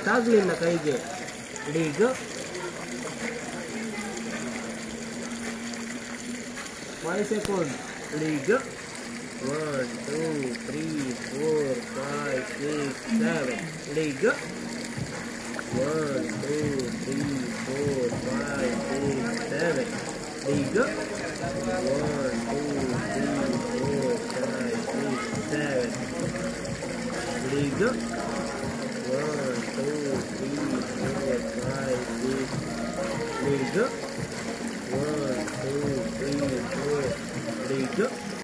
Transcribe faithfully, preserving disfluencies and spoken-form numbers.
ತಾಗ್ಲಿಲ್ಲ ಕೈಗೆ. ಈಗ five second. ಈಗ one two three four five six seven. ಈಗ one two three four five six seven. ಈಗ one two three four five six seven. ಈಗ one two three four five six. ಈಗ one two three four. ಈಗ